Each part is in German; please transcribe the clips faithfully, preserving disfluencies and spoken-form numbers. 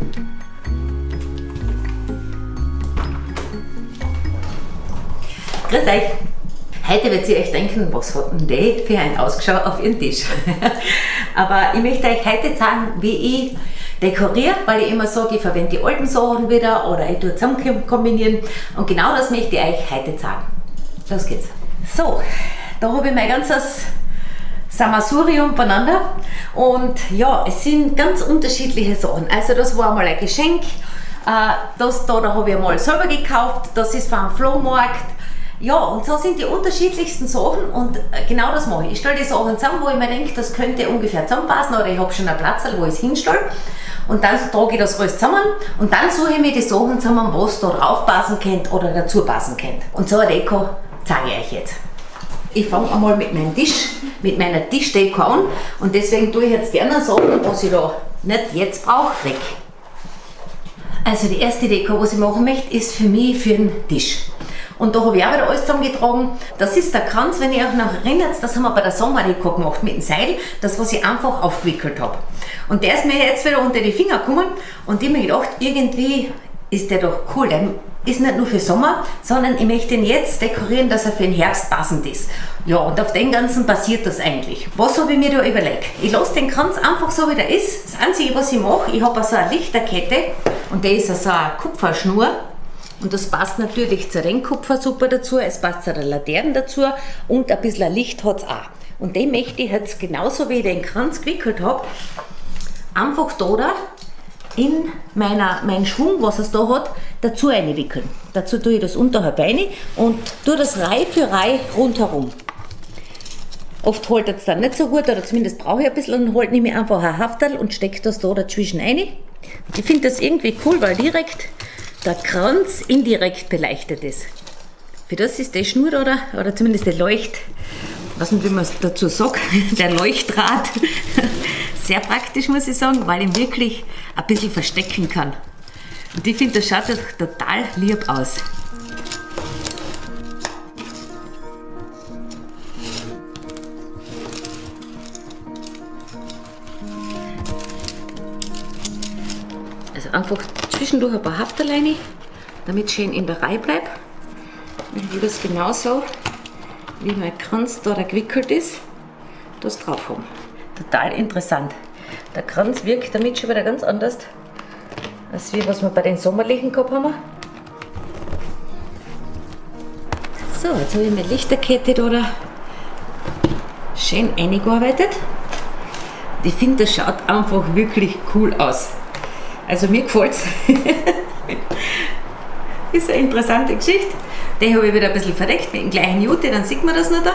Grüß euch! Heute wird ihr euch denken, was hat denn die für ein Ausschau auf ihren Tisch? Aber ich möchte euch heute zeigen, wie ich dekoriere, weil ich immer sage, ich verwende die alten Sachen wieder oder ich tue zusammen kombinieren. Und genau das möchte ich euch heute zeigen. Los geht's! So, da habe ich mein ganzes Sammelsurium beieinander und ja, es sind ganz unterschiedliche Sachen. Also das war mal ein Geschenk, das da, da habe ich mal selber gekauft, das ist von einem Flohmarkt. Ja, und so sind die unterschiedlichsten Sachen und genau das mache ich. Ich stelle die Sachen zusammen, wo ich mir denke, das könnte ungefähr zusammenpassen oder ich habe schon einen Platz, wo ich es hinstelle. Und dann trage ich das alles zusammen und dann suche ich mir die Sachen zusammen, was da drauf passen könnte oder dazu passen könnte. Und so eine Deko zeige ich euch jetzt. Ich fange einmal mit meinem Tisch, mit meiner Tischdeko an und deswegen tue ich jetzt die anderen Sachen, was ich da nicht jetzt brauche, weg. Also die erste Deko, was ich machen möchte, ist für mich für den Tisch. Und da habe ich auch wieder alles zusammengetragen. Das ist der Kranz, wenn ihr euch noch erinnert, das haben wir bei der Sommerdeko gemacht mit dem Seil, das was ich einfach aufgewickelt habe. Und der ist mir jetzt wieder unter die Finger gekommen und ich habe mir gedacht, irgendwie ist der doch cool. Der ist nicht nur für Sommer, sondern ich möchte ihn jetzt dekorieren, dass er für den Herbst passend ist. Ja, und auf den Ganzen basiert das eigentlich. Was habe ich mir da überlegt? Ich lasse den Kranz einfach so, wie der ist. Das Einzige, was ich mache, ich habe so eine Lichterkette und der ist so eine Kupferschnur. Und das passt natürlich zur Rennkupfer super dazu, es passt zu der Laterne dazu und ein bisschen Licht hat es auch. Und den möchte ich jetzt genauso wie ich den Kranz gewickelt habe, einfach da in meiner, meinen Schwung, was es da hat, dazu einwickeln. Dazu tue ich das unterhalb rein und tue das Reihe für Reihe rundherum. Oft holt es dann nicht so gut, oder zumindest brauche ich ein bisschen und halt nehme ich einfach ein Hafterl und stecke das da dazwischen rein. Ich finde das irgendwie cool, weil direkt der Kranz indirekt beleuchtet ist. Für das ist die Schnur oder, oder zumindest der Leucht, was man, wie man dazu sagt, der Leuchtdraht, sehr praktisch, muss ich sagen, weil ich ihn wirklich ein bisschen verstecken kann. Und ich finde, das schaut total lieb aus. Also einfach zwischendurch ein paar Hafterleine, damit es schön in der Reihe bleibt. Ich will das genauso, wie mein Kranz da gewickelt ist, das drauf haben. Total interessant. Der Kranz wirkt damit schon wieder ganz anders, als wie was wir bei den sommerlichen gehabt haben. So, jetzt habe ich meine Lichterkette da schön eingearbeitet. Ich finde, das schaut einfach wirklich cool aus. Also mir gefällt es. Ist eine interessante Geschichte. Den habe ich wieder ein bisschen verdeckt mit dem gleichen Jute, dann sieht man das noch da.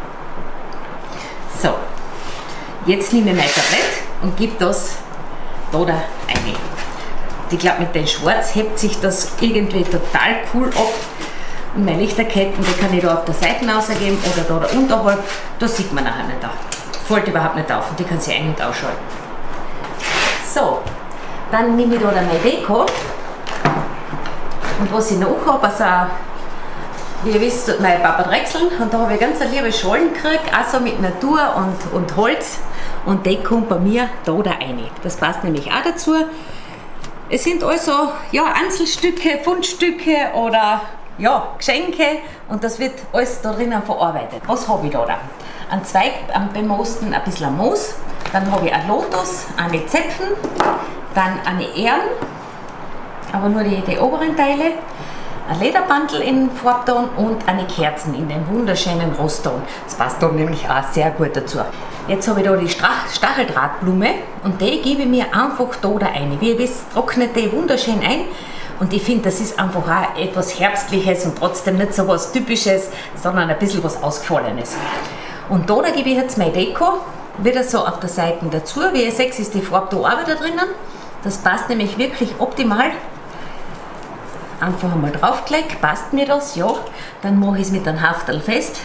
So, jetzt nehme ich mein Tablett und gebe das da rein. Ich glaube, mit dem Schwarz hebt sich das irgendwie total cool ab. Und meine Lichterketten, die kann ich da auf der Seite rausgeben oder da, da unterhalb. Das sieht man nachher nicht da. Fällt überhaupt nicht auf und die kann sich ein- und ausschalten. So. Dann nehme ich da meine Deko und was ich noch habe, also wie ihr wisst, meine Papa drechseln und da habe ich ganz liebe Schalen gekriegt, also mit Natur und, und Holz und die kommt bei mir da rein. Das passt nämlich auch dazu. Es sind also ja, Einzelstücke, Fundstücke oder ja, Geschenke und das wird alles da drinnen verarbeitet. Was habe ich da? da? Ein Zweig, am bemoosten ein bisschen Moos, dann habe ich einen Lotus, eine Zepfen, dann eine Ähren, aber nur die, die oberen Teile, ein Lederbandel in Farbton und eine Kerzen in den wunderschönen Rostton. Das passt da nämlich auch sehr gut dazu. Jetzt habe ich da die Stacheldrahtblume und die gebe ich mir einfach da rein. Wie ihr wisst, trocknet die wunderschön ein und ich finde, das ist einfach auch etwas Herbstliches und trotzdem nicht so was Typisches, sondern ein bisschen was Ausgefallenes. Und da, da gebe ich jetzt meine Deko wieder so auf der Seite dazu. Wie ihr seht, ist die Farbe da auch wieder drinnen. Das passt nämlich wirklich optimal. Einfach einmal draufgelegt, passt mir das? Ja. Dann mache ich es mit einem Hafterl fest.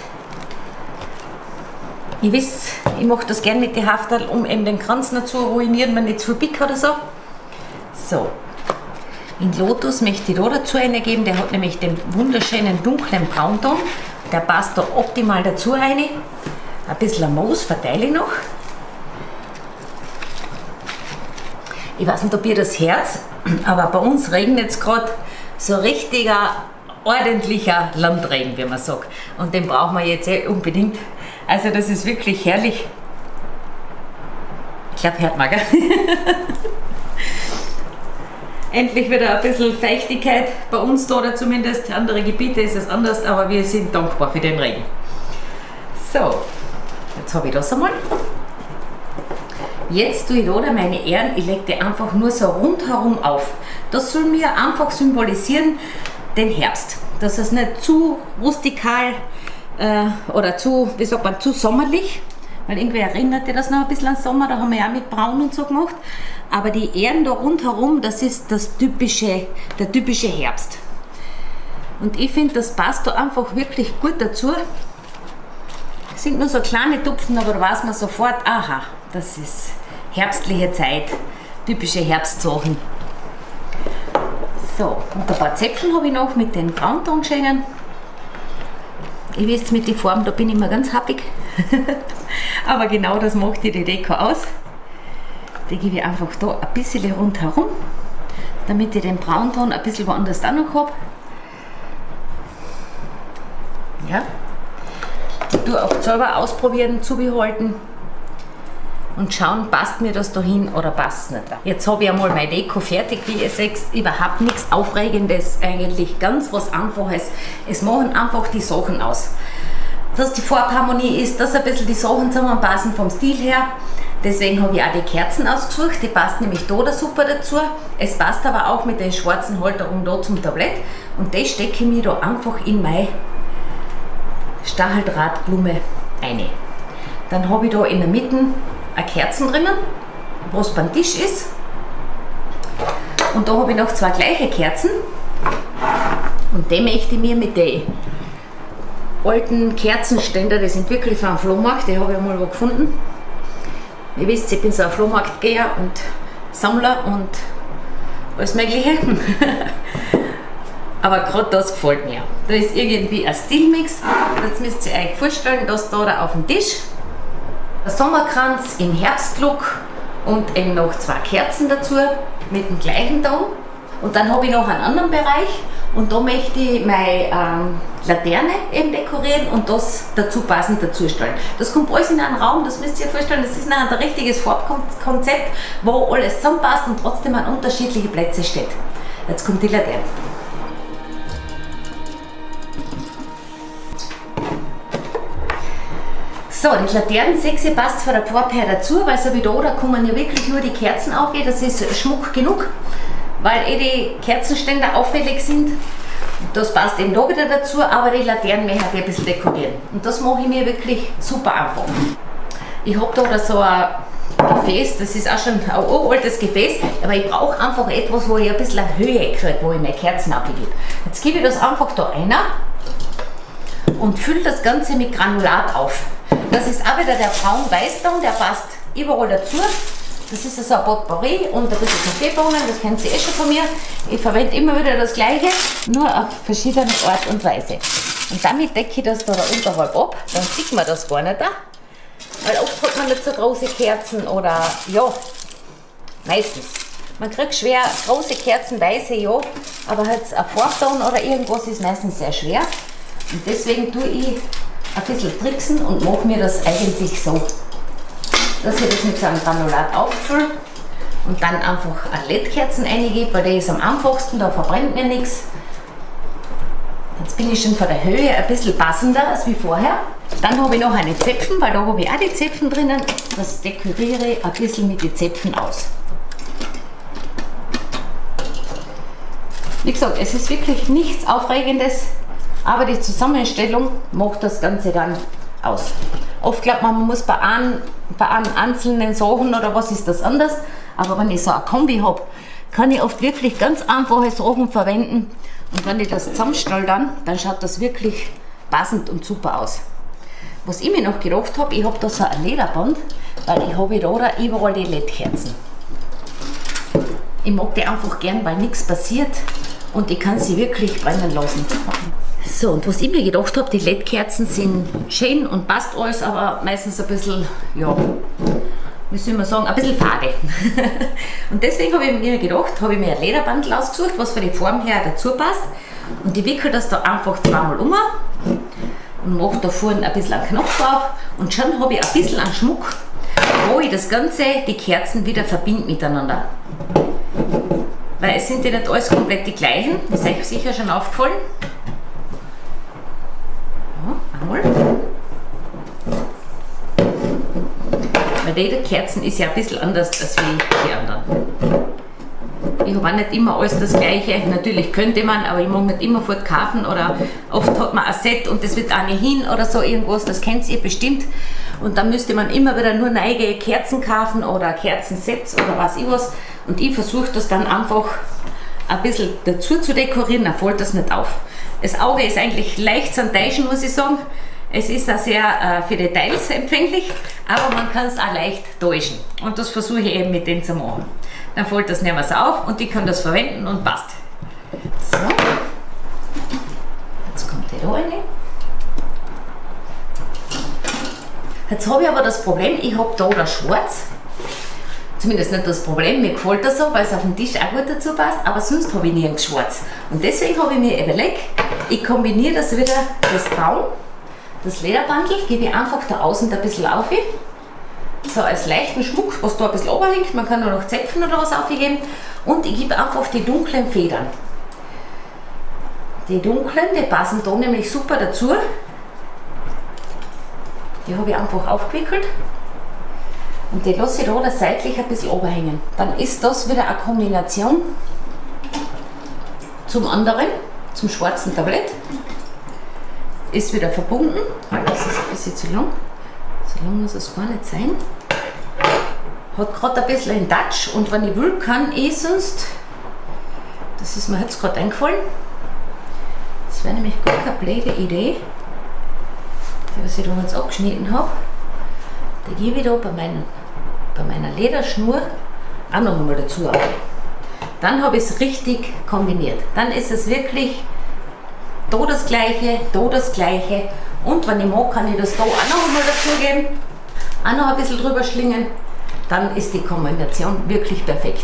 Ihr wisst, ich mache das gerne mit den Hafterl, um eben den Kranz nicht zu ruinieren, wenn nicht zu viel Pick oder so. So. In Lotus möchte ich da dazu reingeben, der hat nämlich den wunderschönen dunklen Braunton. Der passt da optimal dazu rein. Ein bisschen Moos verteile ich noch. Ich weiß nicht, ob ihr das Herz, aber bei uns regnet es gerade so richtiger, ordentlicher Landregen, wie man sagt. Und den brauchen wir jetzt eh unbedingt. Also das ist wirklich herrlich. Ich glaube, hört man, gell? Endlich wieder ein bisschen Feuchtigkeit bei uns da, oder zumindest andere Gebiete ist es anders, aber wir sind dankbar für den Regen. So, jetzt habe ich das einmal. Jetzt tue ich da meine Ähren, ich lege die einfach nur so rundherum auf. Das soll mir einfach symbolisieren den Herbst, dass es nicht zu rustikal äh, oder zu, wie sagt man, zu sommerlich, weil irgendwie erinnert ihr das noch ein bisschen an Sommer, da haben wir ja mit Braun und so gemacht. Aber die Ähren da rundherum, das ist das typische, der typische Herbst. Und ich finde, das passt da einfach wirklich gut dazu. Es sind nur so kleine Tupfen, aber da weiß man sofort, aha, das ist herbstliche Zeit, typische Herbstsachen. So, und ein paar Zäpfchen habe ich noch mit den Brauntonschenken. Ihr wisst, mit der Form, da bin ich immer ganz happig. Aber genau das macht die Deko aus. Die gebe ich einfach da ein bisschen rundherum, damit ich den Braunton ein bisschen woanders da noch habe. Ja. Ich tue auch selber ausprobieren, zubehalten und schauen, passt mir das da hin oder passt es nicht. Jetzt habe ich einmal meine Deko fertig, wie ihr seht, überhaupt nichts Aufregendes, eigentlich ganz was Einfaches. Es machen einfach die Sachen aus. Dass die Farbharmonie ist, dass ein bisschen die Sachen zusammenpassen vom Stil her. Deswegen habe ich auch die Kerzen ausgesucht, die passt nämlich da, da super dazu. Es passt aber auch mit den schwarzen Halterungen da zum Tablett. Und das stecke ich mir da einfach in meine Stacheldrahtblume rein. Dann habe ich da in der Mitte eine Kerzen drinnen, was beim Tisch ist. Und da habe ich noch zwei gleiche Kerzen. Und die möchte ich mir mit den alten Kerzenständer, die sind wirklich von einem Flohmarkt, die habe ich einmal wo gefunden. Ihr wisst, ich bin so ein Flohmarktgeher und Sammler und alles Mögliche. Aber gerade das gefällt mir. Da ist irgendwie ein Stilmix. Jetzt müsst ihr euch vorstellen, dass da, da auf dem Tisch der Sommerkranz im Herbstlook und eben noch zwei Kerzen dazu mit dem gleichen Ton. Und dann habe ich noch einen anderen Bereich und da möchte ich meine ähm, Laterne eben dekorieren und das dazu passend dazu stellen. Das kommt alles in einen Raum, das müsst ihr euch vorstellen, das ist ein richtiges Farbkonzept, wo alles zusammenpasst und trotzdem an unterschiedliche Plätze steht. Jetzt kommt die Laterne. So, die Laternensexe passt von der Farbe her dazu, weil so wie da, da kommen ja wirklich nur die Kerzen auf, das ist Schmuck genug, weil eh die Kerzenständer auffällig sind. Das passt eben da wieder dazu, aber die Laternen möchte ich ein bisschen dekorieren. Und das mache ich mir wirklich super einfach. Ich habe da so ein Gefäß, das ist auch schon ein uraltes Gefäß, aber ich brauche einfach etwas, wo ich ein bisschen eine Höhe kriege, wo ich meine Kerzen abgebe. Jetzt gebe ich das einfach da rein und fülle das Ganze mit Granulat auf. Das ist auch wieder der Braun-Weiß-Ton, der passt überall dazu. Das ist also ein Potpourri und ein bisschen Kaffeebohnen, das kennt ihr eh schon von mir. Ich verwende immer wieder das gleiche, nur auf verschiedene Art und Weise. Und damit decke ich das da, da unterhalb ab, dann sieht man das gar nicht da. Weil oft hat man nicht so große Kerzen oder, ja, meistens. Man kriegt schwer große Kerzen, weiße, ja, aber halt ein Farbton oder irgendwas ist meistens sehr schwer. Und deswegen tue ich ein bisschen tricksen und mache mir das eigentlich so, dass ich das mit so einem Granulat auffülle und dann einfach L E D-Kerzen reingebe, weil der ist am einfachsten, da verbrennt mir nichts. Jetzt bin ich schon von der Höhe ein bisschen passender als wie vorher. Dann habe ich noch eine Zäpfen, weil da habe ich auch die Zäpfen drinnen. Das dekoriere ich ein bisschen mit den Zäpfen aus. Wie gesagt, es ist wirklich nichts Aufregendes, aber die Zusammenstellung macht das Ganze dann aus. Oft glaubt man, man muss bei einem, bei einem einzelnen Sachen oder was ist das anders, aber wenn ich so eine Kombi habe, kann ich oft wirklich ganz einfache Sachen verwenden und wenn ich das zusammenstelle dann, dann schaut das wirklich passend und super aus. Was ich mir noch gedacht habe, ich habe da so ein Lederband, weil ich habe da, da überall die L E D-Kerzen. Ich mag die einfach gern, weil nichts passiert und ich kann sie wirklich brennen lassen. So, und was ich mir gedacht habe, die L E D-Kerzen sind schön und passt alles, aber meistens ein bisschen, ja, wie soll man sagen, ein bisschen fade. Und deswegen habe ich mir gedacht, habe ich mir ein Lederbandel ausgesucht, was von der Form her dazu passt. Und ich wickel das da einfach zweimal um und mache da vorne ein bisschen einen Knopf drauf. Und schon habe ich ein bisschen an Schmuck, wo ich das Ganze, die Kerzen wieder verbinde miteinander. Weil es sind ja nicht alles komplett die gleichen, das ist euch sicher schon aufgefallen. Ja, einmal. Weil jede Kerzen ist ja ein bisschen anders als wie die anderen. Ich habe auch nicht immer alles das gleiche. Natürlich könnte man, aber ich mag nicht immer fort kaufen oder oft hat man ein Set und das wird auch nicht hin oder so irgendwas, das kennt ihr bestimmt. Und dann müsste man immer wieder nur neue Kerzen kaufen oder Kerzensets oder was ich was. Und ich versuche das dann einfach ein bisschen dazu zu dekorieren, dann fällt das nicht auf. Das Auge ist eigentlich leicht zu enttäuschen, muss ich sagen. Es ist auch sehr äh, für Details empfänglich, aber man kann es auch leicht täuschen. Und das versuche ich eben mit denen zu machen. Dann fällt das nicht mehr so auf und ich kann das verwenden und passt. So. Jetzt kommt der da rein. Jetzt habe ich aber das Problem, ich habe da das Schwarz. Zumindest nicht das Problem, mir gefällt das so, weil es auf dem Tisch auch gut dazu passt, aber sonst habe ich nirgends Schwarz. Und deswegen habe ich mir überlegt, ich kombiniere das wieder, das Braun, das Lederbandel, gebe ich einfach da außen ein bisschen auf. So als leichten Schmuck, was da ein bisschen runterhängt, man kann nur noch Zäpfen oder was aufgeben. Und ich gebe einfach die dunklen Federn. Die dunklen, die passen da nämlich super dazu. Die habe ich einfach aufgewickelt. Und die lasse ich da das seitlich ein bisschen runterhängen. Dann ist das wieder eine Kombination zum anderen, zum schwarzen Tablett. Ist wieder verbunden. Das ist ein bisschen zu lang. So lang muss es gar nicht sein. Hat gerade ein bisschen einen Touch und wenn ich will, kann ich sonst, das ist mir jetzt gerade eingefallen, das wäre nämlich gar keine blöde Idee, die was ich da jetzt abgeschnitten habe, die gebe ich da bei, meinen, bei meiner Lederschnur auch noch einmal dazu auf. Dann habe ich es richtig kombiniert. Dann ist es wirklich da das gleiche, da das gleiche. Und wenn ich mag, kann ich das da auch noch einmal dazugeben, auch noch ein bisschen drüber schlingen, dann ist die Kombination wirklich perfekt.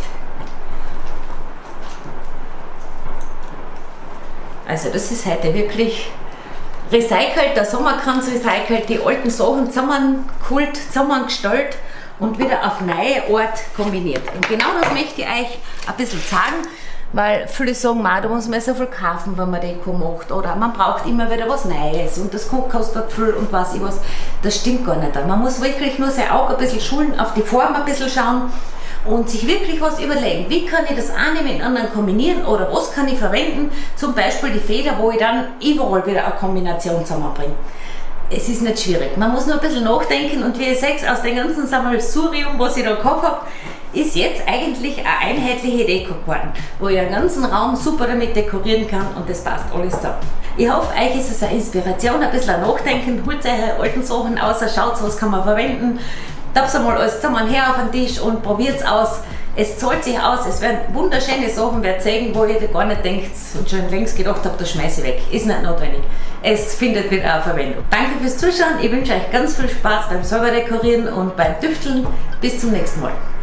Also das ist heute wirklich recycelt, der Sommerkranz recycelt, die alten Sachen zusammengeholt, zusammengestellt und wieder auf neue Art kombiniert. Und genau das möchte ich euch ein bisschen zeigen. Weil viele sagen, da muss man so viel kaufen, wenn man Deko macht. Oder man braucht immer wieder was Neues und das kostet viel und was ich was. Das stimmt gar nicht. Man muss wirklich nur sein Auge ein bisschen schulen, auf die Form ein bisschen schauen und sich wirklich was überlegen. Wie kann ich das eine mit dem anderen kombinieren oder was kann ich verwenden? Zum Beispiel die Feder, wo ich dann überall wieder eine Kombination zusammenbringe. Es ist nicht schwierig. Man muss nur ein bisschen nachdenken und wie ihr seht, aus dem ganzen Sammelsurium, was ich da gehabt habe, ist jetzt eigentlich eine einheitliche Deko geworden, wo ich einen ganzen Raum super damit dekorieren kann und das passt alles zusammen. Ich hoffe, euch ist es eine Inspiration, ein bisschen ein Nachdenken, holt eure alten Sachen aus, schaut, was kann man verwenden, tappt einmal alles zusammen her auf den Tisch und probiert es aus. Es zahlt sich aus, es werden wunderschöne Sachen, wer zeigen, wo ihr gar nicht denkt und schon längst gedacht habt, das schmeiße ich weg. Ist nicht notwendig. Es findet wieder eine Verwendung. Danke fürs Zuschauen, ich wünsche euch ganz viel Spaß beim selber dekorieren und beim Tüfteln. Bis zum nächsten Mal.